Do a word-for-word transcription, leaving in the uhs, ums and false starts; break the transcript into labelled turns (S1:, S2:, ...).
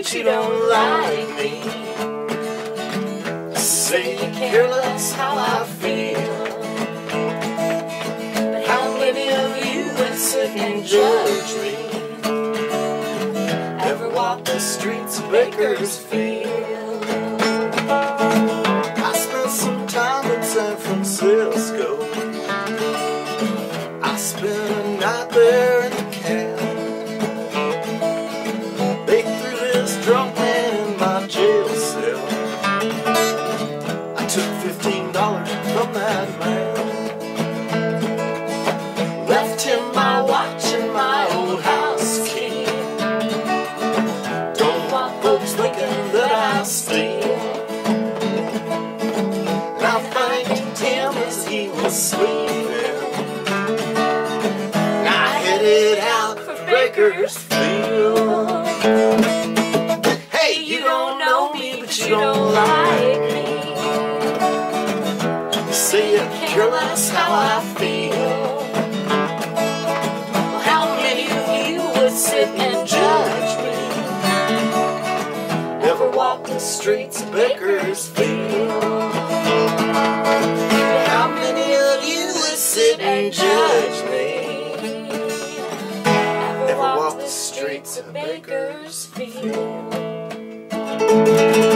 S1: but you don't like me. Say you care less how I feel, but how many of you would sit and judge me? Ever walk the streets of Bakersfield? I spent some time in San Francisco. I spent a night there in the cab. They threw this drunk man in my jail cell. I took fifteen dollars from that man, left him my watch and my old house key. Don't want folks thinking that I steal. And I thanked him as he was sleeping. And I headed out for Bakersfield. Hey, you don't know me, but you don't like me. You say you care less how I feel. Well, how many of you would sit and judge me? Ever walk the streets of Bakersfield? How many of you would sit and judge me? Ever walk the streets of Bakersfield?